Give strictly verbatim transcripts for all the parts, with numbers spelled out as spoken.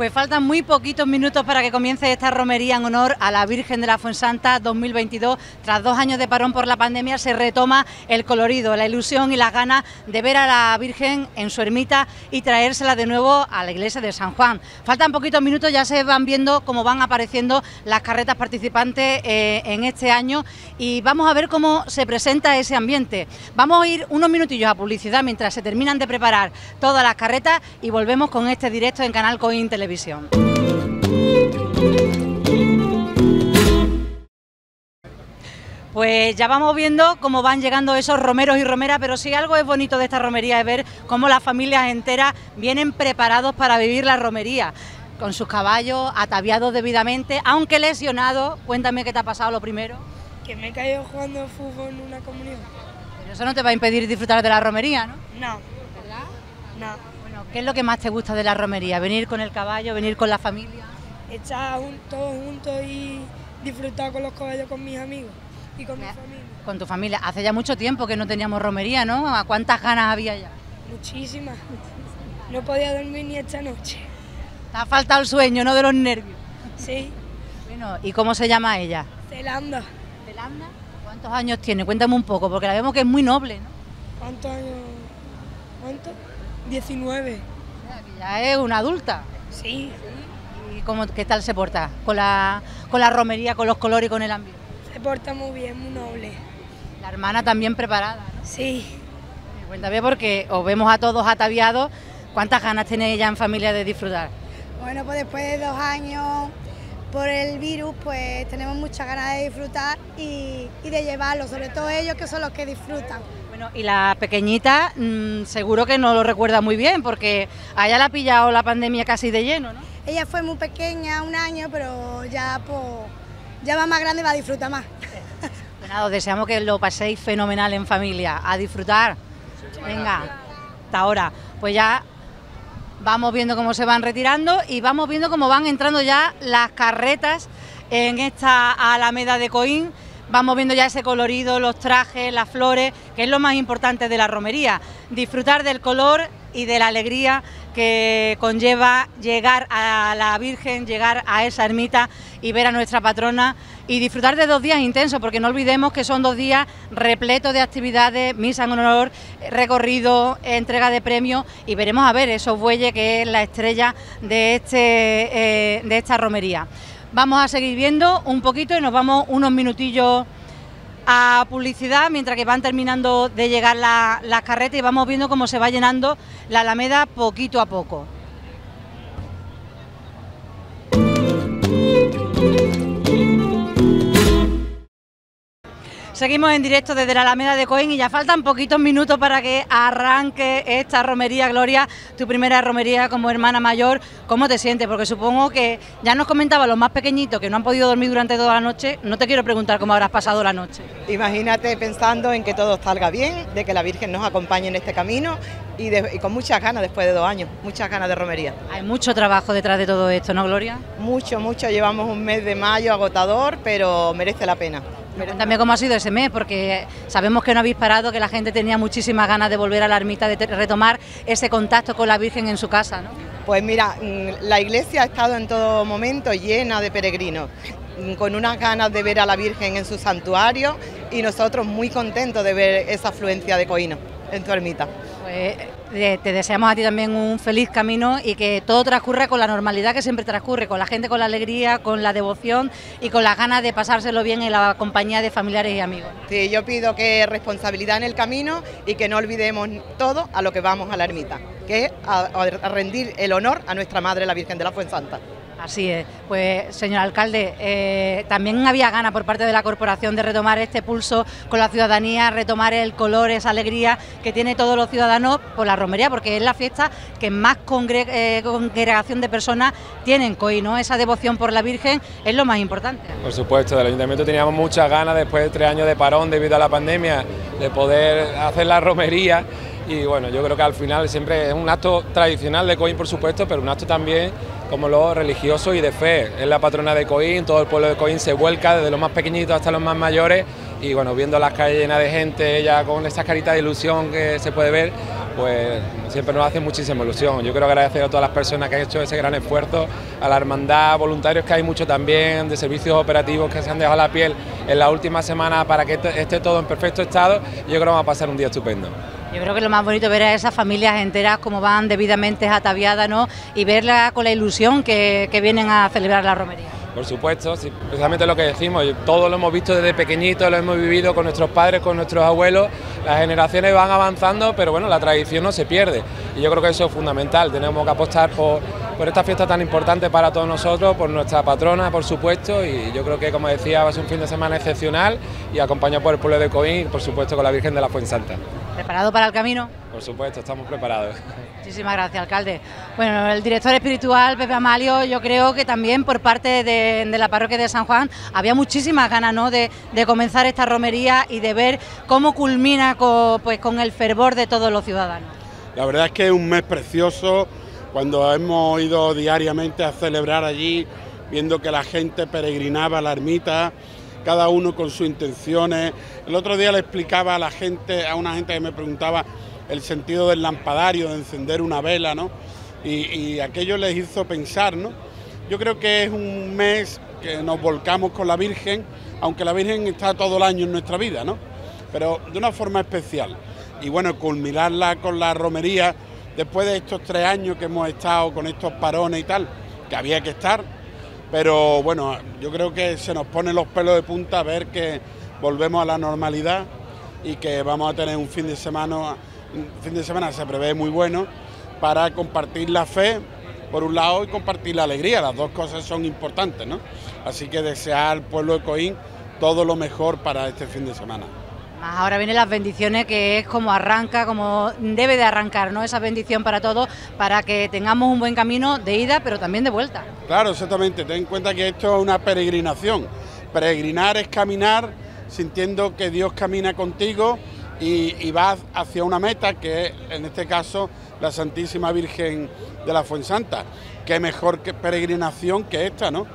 Pues faltan muy poquitos minutos para que comience esta romería en honor a la Virgen de la Fuensanta dos mil veintidós. Tras dos años de parón por la pandemia se retoma el colorido, la ilusión y las ganas de ver a la Virgen en su ermita y traérsela de nuevo a la iglesia de San Juan. Faltan poquitos minutos, ya se van viendo cómo van apareciendo las carretas participantes eh, en este año y vamos a ver cómo se presenta ese ambiente. Vamos a ir unos minutillos a publicidad mientras se terminan de preparar todas las carretas y volvemos con este directo en Canal Coín Televisión. Pues ya vamos viendo cómo van llegando esos romeros y romeras, pero si algo es bonito de esta romería es ver cómo las familias enteras vienen preparados para vivir la romería, con sus caballos ataviados debidamente, aunque lesionados. Cuéntame qué te ha pasado lo primero. Que me he caído jugando fútbol en una comunión. Pero eso no te va a impedir disfrutar de la romería, ¿no? No. ¿Verdad? No. ¿Qué es lo que más te gusta de la romería? ¿Venir con el caballo, venir con la familia? Estar jun todos juntos y disfrutar con los caballos con mis amigos y con mi familia. Con tu familia. Hace ya mucho tiempo que no teníamos romería, ¿no? ¿A cuántas ganas había ya? Muchísimas. No podía dormir ni esta noche. Te ha faltado el sueño, ¿no? De los nervios. Sí. Bueno, ¿y cómo se llama ella? Zelanda. ¿Zelanda? ¿Cuántos años tiene? Cuéntame un poco, porque la vemos que es muy noble, ¿no? ¿Cuántos años? ¿Cuántos? diecinueve. O sea, que ya es una adulta. Sí. ¿Y cómo, qué tal se porta con la, con la romería, con los colores y con el ambiente? Se porta muy bien, muy noble. La hermana también preparada, ¿no? Sí. Cuéntame, porque os vemos a todos ataviados. ¿Cuántas ganas tiene ella en familia de disfrutar? Bueno, pues después de dos años por el virus, pues tenemos muchas ganas de disfrutar y, y de llevarlo, sobre todo ellos que son los que disfrutan. Bueno, y la pequeñita mmm, seguro que no lo recuerda muy bien, porque a ella la ha pillado la pandemia casi de lleno, ¿no? Ella fue muy pequeña, un año, pero ya, pues, ya va más grande y va a disfrutar más. Pues nada, os deseamos que lo paséis fenomenal en familia, a disfrutar. Venga, hasta ahora. Pues ya vamos viendo cómo se van retirando y vamos viendo cómo van entrando ya las carretas en esta Alameda de Coín. Vamos viendo ya ese colorido, los trajes, las flores, que es lo más importante de la romería. Disfrutar del color y de la alegría que conlleva llegar a la Virgen, llegar a esa ermita y ver a nuestra patrona y disfrutar de dos días intensos, porque no olvidemos que son dos días repletos de actividades, misa en honor, recorrido, entrega de premios y veremos a ver esos bueyes que es la estrella de, este, eh, de esta romería. Vamos a seguir viendo un poquito y nos vamos unos minutillos a publicidad mientras que van terminando de llegar las la carretas y vamos viendo cómo se va llenando la Alameda poquito a poco. Seguimos en directo desde la Alameda de Coín y ya faltan poquitos minutos para que arranque esta romería. Gloria, tu primera romería como hermana mayor, ¿cómo te sientes? Porque supongo que ya nos comentaba los más pequeñitos que no han podido dormir durante toda la noche. No te quiero preguntar cómo habrás pasado la noche. Imagínate pensando en que todo salga bien, de que la Virgen nos acompañe en este camino y, de, y con muchas ganas después de dos años, muchas ganas de romería. Hay mucho trabajo detrás de todo esto, ¿no, Gloria? Mucho, mucho. Llevamos un mes de mayo agotador, pero merece la pena. Cuéntame cómo ha sido ese mes, porque sabemos que no habéis parado, que la gente tenía muchísimas ganas de volver a la ermita, de retomar ese contacto con la Virgen en su casa, ¿no? Pues mira, la iglesia ha estado en todo momento llena de peregrinos, con unas ganas de ver a la Virgen en su santuario y nosotros muy contentos de ver esa afluencia de coínos en tu ermita. Pues te deseamos a ti también un feliz camino y que todo transcurra con la normalidad que siempre transcurre, con la gente, con la alegría, con la devoción y con las ganas de pasárselo bien en la compañía de familiares y amigos. Sí, yo pido que responsabilidad en el camino y que no olvidemos todo a lo que vamos a la ermita, que es a, a rendir el honor a nuestra Madre, la Virgen de la Fuensanta. Así es. Pues, señor alcalde, eh, también había ganas por parte de la corporación de retomar este pulso con la ciudadanía, retomar el color, esa alegría que tiene todos los ciudadanos por la romería, porque es la fiesta que más congre eh, congregación de personas tienen Coín, ¿no? Esa devoción por la Virgen es lo más importante. Por supuesto, del Ayuntamiento teníamos muchas ganas, después de tres años de parón debido a la pandemia, de poder hacer la romería. Y bueno, yo creo que al final siempre es un acto tradicional de Coín, por supuesto, pero un acto también como lo religioso y de fe. Es la patrona de Coín, todo el pueblo de Coín se vuelca, desde los más pequeñitos hasta los más mayores, y bueno, viendo las calles llenas de gente, ya con esas caritas de ilusión que se puede ver, pues siempre nos hace muchísima ilusión. Yo quiero agradecer a todas las personas que han hecho ese gran esfuerzo, a la hermandad, voluntarios que hay mucho también, de servicios operativos que se han dejado la piel en la última semana para que esté todo en perfecto estado, y yo creo que vamos a pasar un día estupendo. Yo creo que lo más bonito ver a esas familias enteras como van debidamente ataviadas, ¿no? Y verla con la ilusión que, que vienen a celebrar la romería. Por supuesto, sí, precisamente lo que decimos, todos lo hemos visto desde pequeñitos, lo hemos vivido con nuestros padres, con nuestros abuelos, las generaciones van avanzando, pero bueno, la tradición no se pierde, y yo creo que eso es fundamental. Tenemos que apostar por, por esta fiesta tan importante para todos nosotros, por nuestra patrona, por supuesto, y yo creo que, como decía, va a ser un fin de semana excepcional y acompañado por el pueblo de Coín y, por supuesto, con la Virgen de la Fuensanta. ¿Preparado para el camino? Por supuesto, estamos preparados. Muchísimas gracias, alcalde. Bueno, el director espiritual, Pepe Amalio, yo creo que también por parte de, de la parroquia de San Juan había muchísimas ganas, ¿no?, de, de comenzar esta romería y de ver cómo culmina con, pues, con el fervor de todos los ciudadanos. La verdad es que es un mes precioso, cuando hemos ido diariamente a celebrar allí, viendo que la gente peregrinaba a la ermita, cada uno con sus intenciones. El otro día le explicaba a la gente, a una gente que me preguntaba el sentido del lampadario, de encender una vela, ¿no? Y, y aquello les hizo pensar, ¿no? Yo creo que es un mes que nos volcamos con la Virgen, aunque la Virgen está todo el año en nuestra vida, ¿no? Pero de una forma especial. Y bueno, culminarla con la romería, después de estos tres años que hemos estado con estos parones y tal, que había que estar, pero bueno, yo creo que se nos ponen los pelos de punta a ver que volvemos a la normalidad y que vamos a tener un fin de semana, un fin de semana se prevé muy bueno para compartir la fe por un lado y compartir la alegría, las dos cosas son importantes, ¿no? Así que desear al pueblo de Coín todo lo mejor para este fin de semana. Ahora vienen las bendiciones, que es como arranca, como debe de arrancar, ¿no? Esa bendición para todos, para que tengamos un buen camino de ida, pero también de vuelta. Claro, exactamente. Ten en cuenta que esto es una peregrinación. Peregrinar es caminar sintiendo que Dios camina contigo y, y vas hacia una meta, que es, en este caso, la Santísima Virgen de la Fuensanta. Qué mejor que peregrinación que esta, ¿no?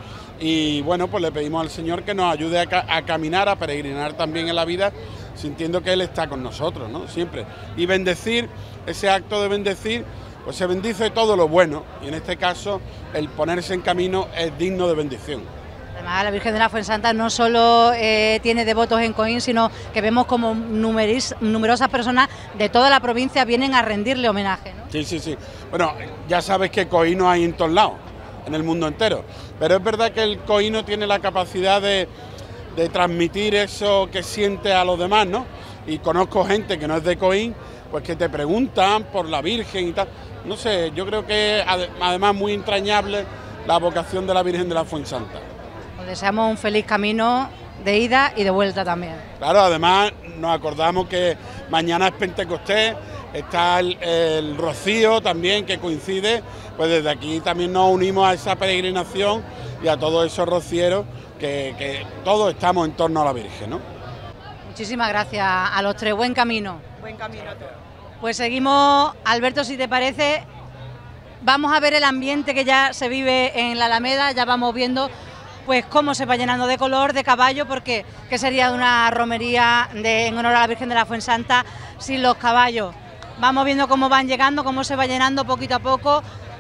Y bueno, pues le pedimos al Señor que nos ayude a, ca a caminar, a peregrinar también en la vida, sintiendo que Él está con nosotros, ¿no? Siempre. Y bendecir, ese acto de bendecir, pues se bendice todo lo bueno, y en este caso el ponerse en camino es digno de bendición. Además, la Virgen de la Fuensanta no solo eh, tiene devotos en Coín, sino que vemos como numeris, numerosas personas de toda la provincia vienen a rendirle homenaje, ¿no? Sí, sí, sí. Bueno, ya sabes que coínos hay en todos lados, en el mundo entero, pero es verdad que el coíno tiene la capacidad de, de transmitir eso que siente a los demás, ¿no? Y conozco gente que no es de Coín, pues que te preguntan por la Virgen y tal. No sé, yo creo que además muy entrañable la vocación de la Virgen de la Fuensanta. Os deseamos un feliz camino de ida y de vuelta también. Claro, además nos acordamos que mañana es Pentecostés, está el, el Rocío también que coincide, pues desde aquí también nos unimos a esa peregrinación y a todos esos rocieros que, que todos estamos en torno a la Virgen, ¿no? Muchísimas gracias a los tres, buen camino. Buen camino a todos. Pues seguimos, Alberto, si te parece, vamos a ver el ambiente que ya se vive en la Alameda, ya vamos viendo pues cómo se va llenando de color, de caballo, porque qué sería una romería de, en honor a la Virgen de la Fuensanta sin los caballos. Vamos viendo cómo van llegando, cómo se va llenando poquito a poco,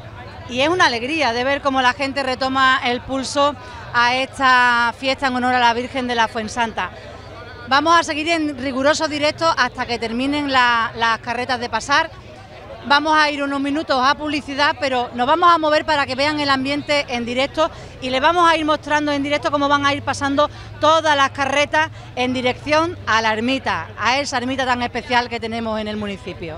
y es una alegría de ver cómo la gente retoma el pulso a esta fiesta en honor a la Virgen de la Fuensanta. Vamos a seguir en riguroso directo hasta que terminen la, las carretas de pasar. Vamos a ir unos minutos a publicidad, pero nos vamos a mover para que vean el ambiente en directo y les vamos a ir mostrando en directo cómo van a ir pasando todas las carretas en dirección a la ermita, a esa ermita tan especial que tenemos en el municipio.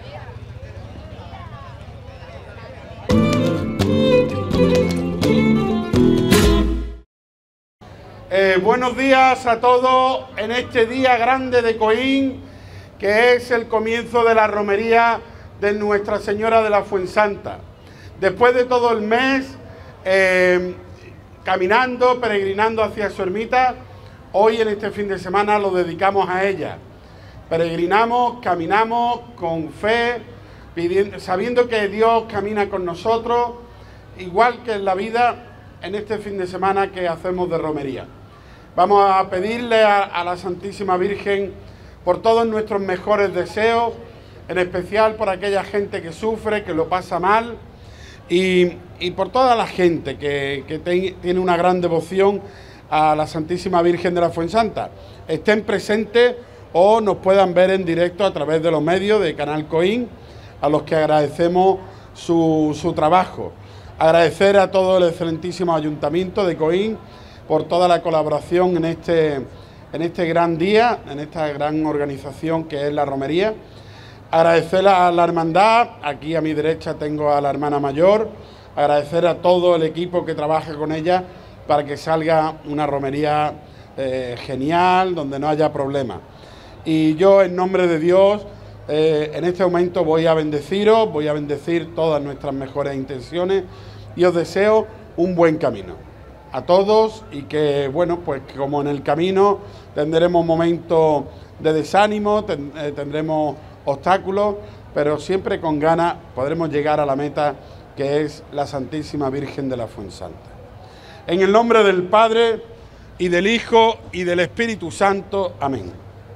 Eh, buenos días a todos en este día grande de Coín, que es el comienzo de la romería de Nuestra Señora de la Fuensanta. Después de todo el mes eh, caminando, peregrinando hacia su ermita, hoy en este fin de semana lo dedicamos a ella. Peregrinamos, caminamos con fe, pidiendo, sabiendo que Dios camina con nosotros, igual que en la vida, en este fin de semana que hacemos de romería. Vamos a pedirle a, a la Santísima Virgen por todos nuestros mejores deseos, en especial por aquella gente que sufre, que lo pasa mal, y, y por toda la gente que, que te, tiene una gran devoción a la Santísima Virgen de la Fuensanta. Estén presentes o nos puedan ver en directo a través de los medios de Canal Coín, a los que agradecemos su, su trabajo. Agradecer a todo el excelentísimo Ayuntamiento de Coín por toda la colaboración en este, en este gran día, en esta gran organización que es la romería. Agradecer a la hermandad, aquí a mi derecha tengo a la hermana mayor, agradecer a todo el equipo que trabaja con ella para que salga una romería eh, genial, donde no haya problemas. Y yo, en nombre de Dios, eh, en este momento voy a bendeciros, voy a bendecir todas nuestras mejores intenciones y os deseo un buen camino a todos, y que, bueno, pues como en el camino tendremos momentos de desánimo, ten, eh, tendremos obstáculos, pero siempre con ganas podremos llegar a la meta, que es la Santísima Virgen de la Fuensanta. En el nombre del Padre, y del Hijo, y del Espíritu Santo. Amén.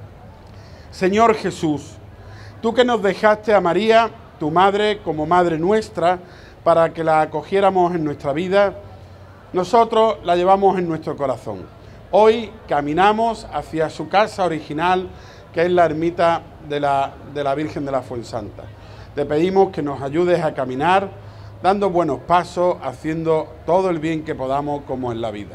Señor Jesús, tú que nos dejaste a María, tu Madre, como Madre nuestra, para que la acogiéramos en nuestra vida, nosotros la llevamos en nuestro corazón. Hoy caminamos hacia su casa original, que es la ermita de la, de la Virgen de la Fuensanta. Te pedimos que nos ayudes a caminar, dando buenos pasos, haciendo todo el bien que podamos, como en la vida.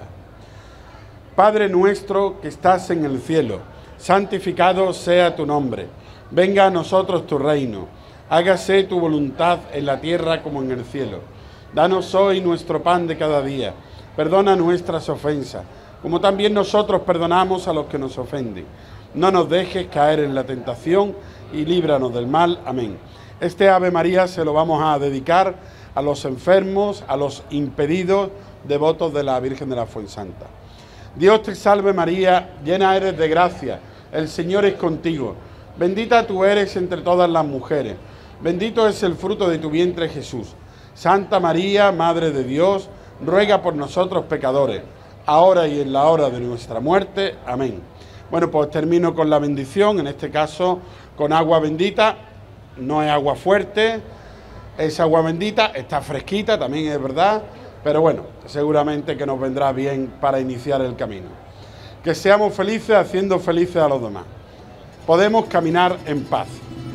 Padre nuestro que estás en el cielo, santificado sea tu nombre. Venga a nosotros tu reino. Hágase tu voluntad en la tierra como en el cielo. Danos hoy nuestro pan de cada día. Perdona nuestras ofensas, como también nosotros perdonamos a los que nos ofenden. No nos dejes caer en la tentación y líbranos del mal. Amén. Este Ave María se lo vamos a dedicar a los enfermos, a los impedidos, devotos de la Virgen de la Fuensanta. Dios te salve María, llena eres de gracia, el Señor es contigo. Bendita tú eres entre todas las mujeres, bendito es el fruto de tu vientre Jesús. Santa María, Madre de Dios, ruega por nosotros pecadores, ahora y en la hora de nuestra muerte. Amén. Bueno, pues termino con la bendición, en este caso con agua bendita. No es agua fuerte, es agua bendita, está fresquita, también es verdad, pero bueno, seguramente que nos vendrá bien para iniciar el camino. Que seamos felices haciendo felices a los demás. Podemos caminar en paz.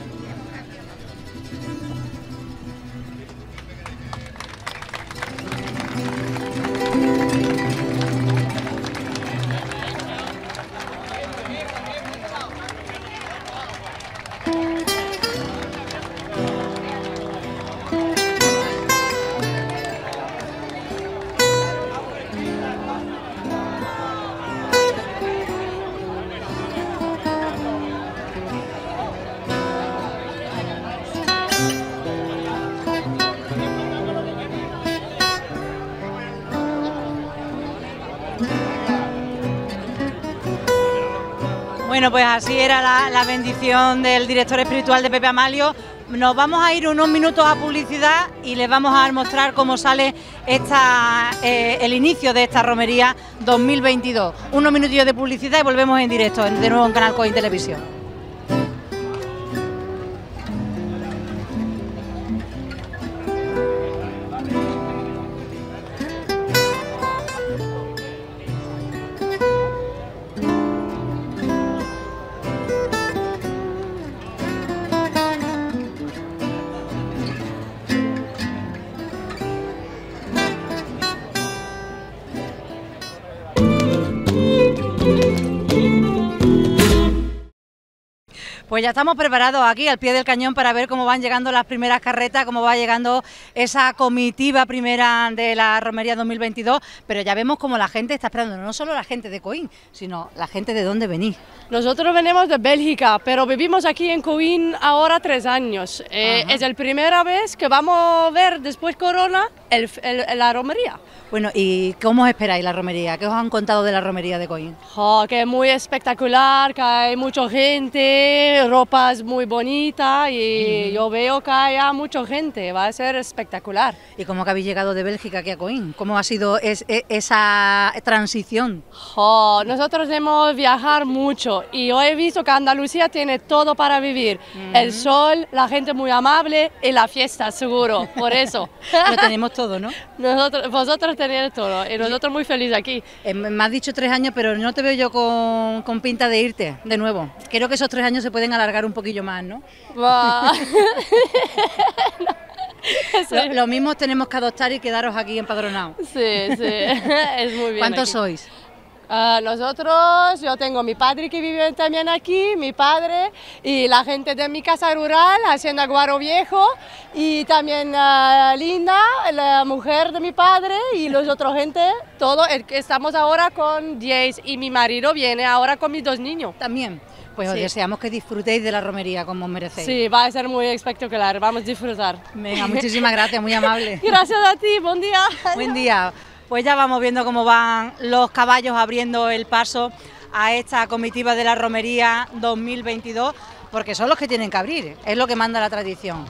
Bueno, pues así era la, la bendición del director espiritual de Pepe Amalio. Nos vamos a ir unos minutos a publicidad y les vamos a mostrar cómo sale esta, eh, el inicio de esta romería dos mil veintidós. Unos minutillos de publicidad y volvemos en directo, de nuevo en Canal Coín Televisión. Pues ya estamos preparados aquí al pie del cañón para ver cómo van llegando las primeras carretas, cómo va llegando esa comitiva primera de la romería dos mil veintidós, pero ya vemos cómo la gente está esperando, no solo la gente de Coín, sino la gente de dónde venís. Nosotros venimos de Bélgica, pero vivimos aquí en Coín ahora tres años. Eh, es la primera vez que vamos a ver después Corona el, el, la romería. Bueno, ¿y cómo os esperáis la romería? ¿Qué os han contado de la romería de Coín? Oh, que es muy espectacular, que hay mucha gente, ropas muy bonitas y uh-huh. yo veo que hay mucha gente, va a ser espectacular. ¿Y cómo que habéis llegado de Bélgica aquí a Coín? ¿Cómo ha sido es, es, esa transición? Oh, nosotros hemos viajado mucho y yo he visto que Andalucía tiene todo para vivir. Uh-huh. El sol, la gente muy amable y la fiesta, seguro, por eso. Lo tenemos todo, ¿no? Nosotros, vosotros tenéis todo y nosotros muy felices aquí. Eh, me has dicho tres años, pero no te veo yo con, con pinta de irte de nuevo. Creo que esos tres años se pueden alargar un poquillo más, ¿no? no, lo, lo mismo tenemos que adoptar y quedaros aquí empadronados. Sí, sí, es muy bien. ¿Cuántos aquí. sois? Uh, nosotros, yo tengo mi padre que vive también aquí, mi padre y la gente de mi casa rural, Hacienda Guaro Viejo, y también uh, Linda, la mujer de mi padre, y los otros gente, todo. Estamos ahora con diez y mi marido viene ahora con mis dos niños. También. Pues os sí. deseamos que disfrutéis de la romería como os merecéis. Sí, va a ser muy espectacular, vamos a disfrutar. Venga, muchísimas gracias, muy amable. Gracias a ti, buen día. Buen día. Pues ya vamos viendo cómo van los caballos abriendo el paso a esta comitiva de la romería dos mil veintidós, porque son los que tienen que abrir, es lo que manda la tradición.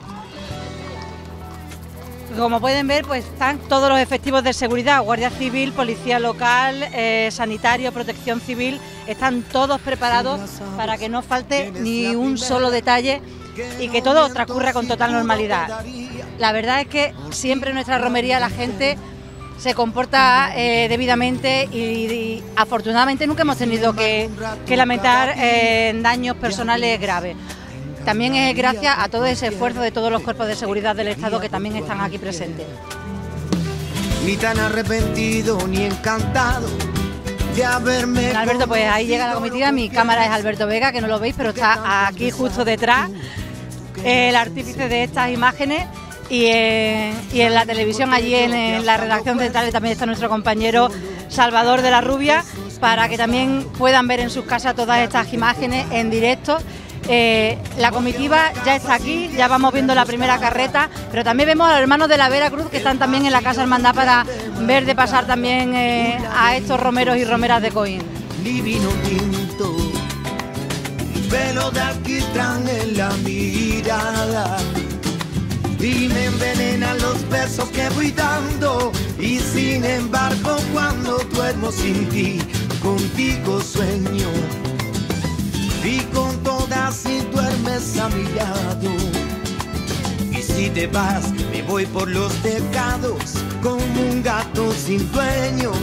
Como pueden ver, pues están todos los efectivos de seguridad, Guardia Civil, Policía Local, eh, Sanitario, Protección Civil, están todos preparados para que no falte ni un solo detalle y que todo transcurra con total normalidad. La verdad es que siempre en nuestra romería la gente se comporta eh, debidamente y, y afortunadamente nunca hemos tenido que, que lamentar eh, daños personales graves. También es gracias a todo ese esfuerzo de todos los cuerpos de seguridad del Estado que también están aquí presentes. Ni tan arrepentido ni encantado de haberme... Alberto, pues ahí llega la comitiva, mi cámara es Alberto Vega, que no lo veis, pero está aquí justo detrás, el artífice de estas imágenes. Y, eh, y en la televisión, allí en, en la redacción central, también está nuestro compañero Salvador de la Rubia, para que también puedan ver en sus casas todas estas imágenes en directo. Eh, la comitiva ya está aquí, ya vamos viendo la primera carreta, pero también vemos a los hermanos de la Vera Cruz que están también en la Casa Hermandad para ver de pasar también eh, a estos romeros y romeras de Coín. Divino tinto, un pelo de alquitrán en la mirada. Y me envenenan los besos que voy dando. Y sin embargo cuando duermo sin ti, contigo sueño. Y con todas si duermes a mi lado. Y si te vas me voy por los tejados como un gato sin dueño,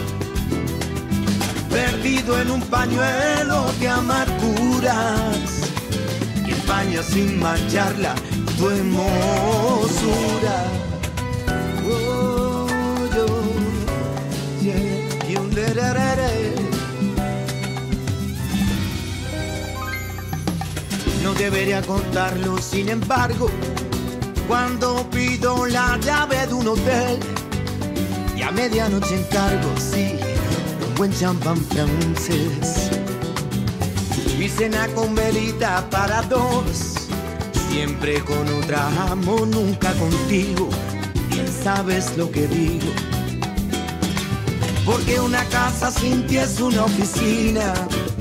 perdido en un pañuelo de amarguras que empaña sin mancharla tu hermosura. Oh, yo, yeah, you, le, le, le, le. No debería contarlo, sin embargo, cuando pido la llave de un hotel y a medianoche encargo, sí, un buen champán francés. Mi cena con velita para dos, siempre con otra amo, nunca contigo. Bien sabes lo que digo, porque una casa sin ti es una oficina,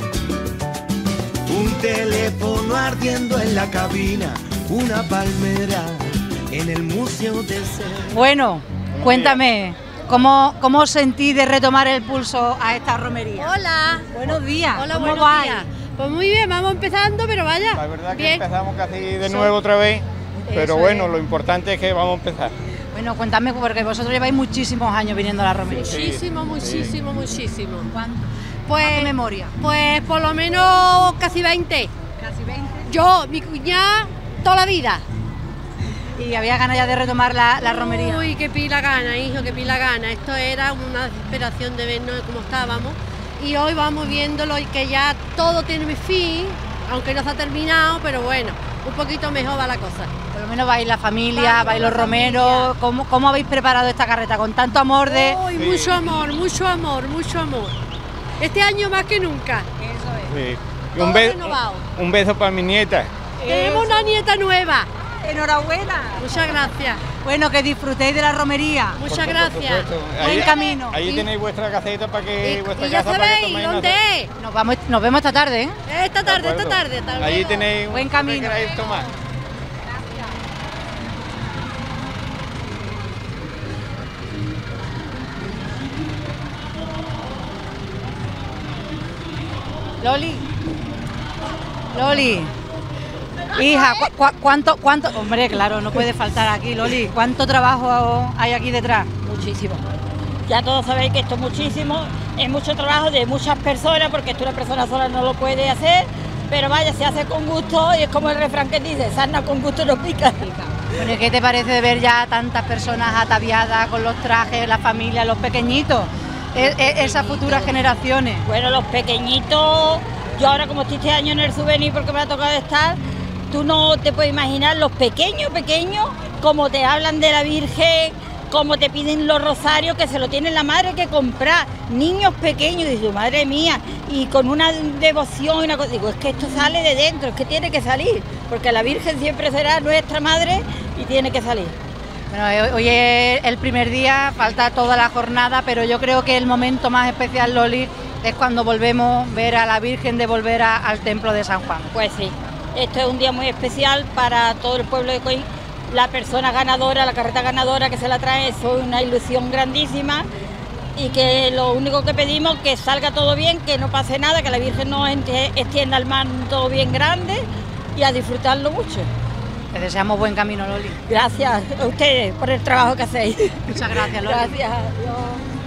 un teléfono ardiendo en la cabina, una palmera en el museo de ser. Bueno, cuéntame, ¿cómo, cómo sentí de retomar el pulso a esta romería? Hola. Buenos días. Hola, ¿Cómo buenos vais? días. Pues muy bien, vamos empezando, pero vaya. La verdad que bien. Empezamos casi de nuevo otra vez, pero Eso bueno, es. Lo importante es que vamos a empezar. Bueno, cuéntame, porque vosotros lleváis muchísimos años viniendo a la romería. Sí, Muchísimo, muchísimo, sí. muchísimo. ¿Cuánto? Pues, ¿A qué memoria? Pues por lo menos casi veinte. Casi veinte. Yo, mi cuñada, toda la vida. Y había ganas ya de retomar la, la romería. Uy, qué pila gana, hijo, qué pila gana. Esto era una desesperación de vernos como estábamos. Y hoy vamos viéndolo y que ya todo tiene mi fin, aunque no se ha terminado, pero bueno, un poquito mejor va la cosa. Por lo menos vais la familia, Vamos, vais los la romeros. familia. ¿Cómo, ¿Cómo habéis preparado esta carreta? Con tanto amor de... Uy, Sí. mucho amor, mucho amor, mucho amor. Este año más que nunca. Eso Sí. Y Todo un, be renovado. un beso para mi nieta. Tenemos una nieta nueva. Enhorabuena. Muchas gracias. Bueno, que disfrutéis de la romería. Muchas gracias. Buen camino. Allí tenéis vuestra caseta para que Y, vuestra y ya casa para que sabéis toméis dónde nota. es. Nos, vamos, nos vemos esta tarde, ¿eh? Esta tarde, De esta acuerdo. tarde. Hasta Allí luego. tenéis Buen un camino. que queráis tomar. Loli. Loli. Hija, ¿cu cu cuánto, cuánto? Hombre, claro, no puede faltar aquí, Loli. ¿Cuánto trabajo hay aquí detrás? Muchísimo. Ya todos sabéis que esto es muchísimo, es mucho trabajo de muchas personas, porque esto una persona sola no lo puede hacer, pero vaya, se hace con gusto y es como el refrán que dice, sarna con gusto no pica. Bueno, ¿y qué te parece de ver ya tantas personas ataviadas con los trajes, la familia, los pequeñitos, e e esas futuras generaciones? Bueno, los pequeñitos, yo ahora como estoy este año en el souvenir porque me ha tocado estar, tú no te puedes imaginar los pequeños, pequeños, como te hablan de la Virgen, como te piden los rosarios, que se lo tiene la madre que comprar, niños pequeños, digo, madre mía, y con una devoción y una cosa, digo, es que esto sale de dentro, es que tiene que salir, porque la Virgen siempre será nuestra madre y tiene que salir. Bueno, hoy es el primer día, falta toda la jornada, pero yo creo que el momento más especial, Loli, es cuando volvemos a ver a la Virgen de volver a, al templo de San Juan. Pues sí, esto es un día muy especial para todo el pueblo de Coín. La persona ganadora, la carreta ganadora que se la trae, eso es una ilusión grandísima y que lo único que pedimos es que salga todo bien, que no pase nada, que la Virgen nos extienda el manto bien grande y a disfrutarlo mucho. Te deseamos buen camino, Loli. Gracias a ustedes por el trabajo que hacéis. Muchas gracias, Loli. Gracias. Adiós.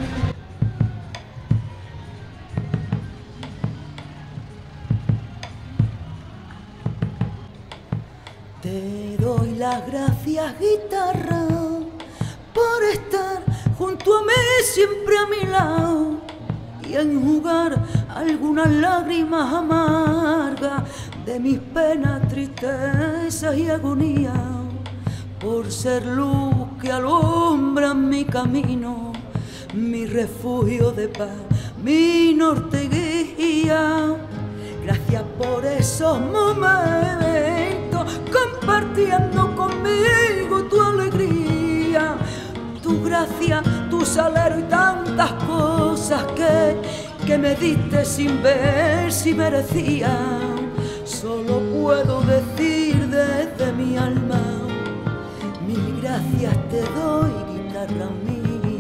Te doy las gracias, guitarra, por estar junto a mí, siempre a mi lado, y enjugar algunas lágrimas amargas de mis penas, tristezas y agonía, por ser luz que alumbra mi camino, mi refugio de paz, mi norte guía. Gracias por esos momentos, compartiendo conmigo tu alegría, tu gracia, tu salero y tantas cosas que, que me diste sin ver si merecía. Solo puedo decir desde mi alma, mil gracias te doy, guitarra mía.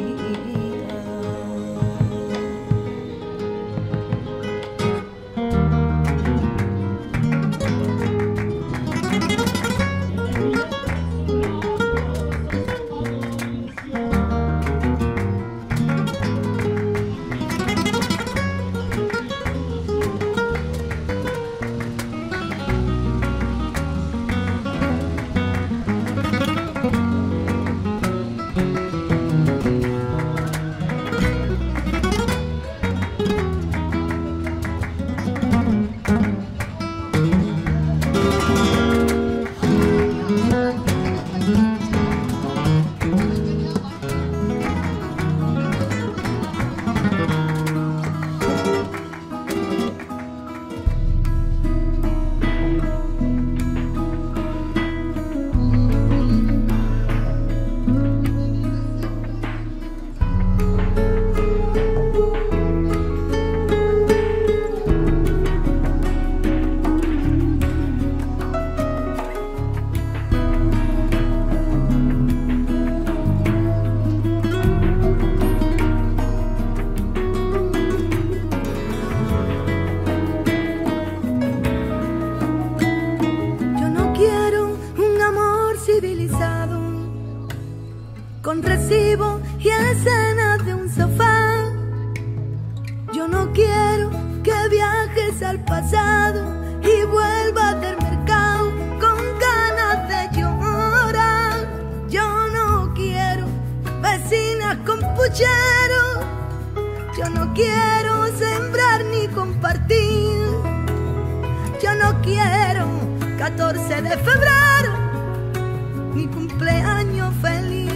Con recibo y escenas de un sofá. Yo no quiero que viajes al pasado y vuelvas del mercado con ganas de llorar. Yo no quiero vecinas con puchero. Yo no quiero sembrar ni compartir. Yo no quiero catorce de febrero ni cumpleaños feliz.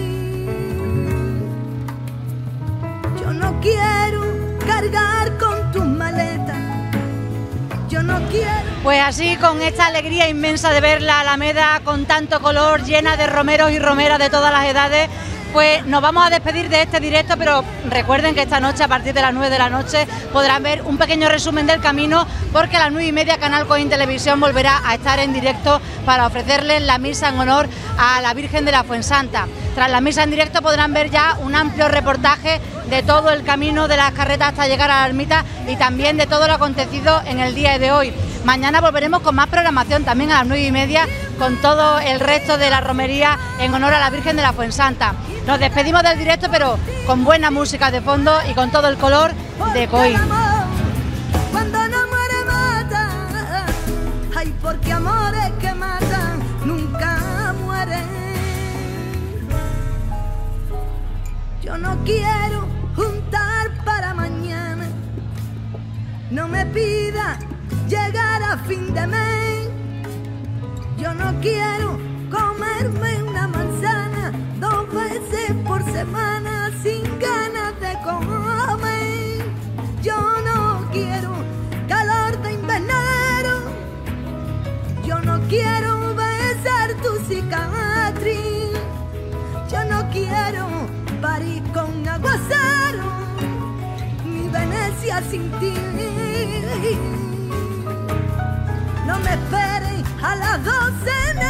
Yo no quiero cargar con tus maletas. Yo no quiero Pues así, con esta alegría inmensa de ver la Alameda con tanto color, llena de romeros y romeras de todas las edades, pues nos vamos a despedir de este directo, pero recuerden que esta noche, a partir de las nueve de la noche, podrán ver un pequeño resumen del camino, porque a las nueve y media Canal Coín Televisión volverá a estar en directo para ofrecerles la misa en honor a la Virgen de la Fuensanta. Tras la misa en directo podrán ver ya un amplio reportaje de todo el camino de las carretas hasta llegar a la ermita y también de todo lo acontecido en el día de hoy. Mañana volveremos con más programación, también a las nueve y media, con todo el resto de la romería en honor a la Virgen de la Fuensanta. Nos despedimos del directo, pero con buena música de fondo y con todo el color de Coín. Cuando no muere mata, ay, porque amores que matan nunca mueren. Yo no quiero juntar para mañana, no me pida llegar a fin de mes. Yo no quiero comerme una manzana dos veces por semana sin ganas de comer. Yo no quiero calor de invernadero, yo no quiero besar tu cicatriz, yo no quiero París con aguacero, ni Venecia sin ti. No me esperes a las doce.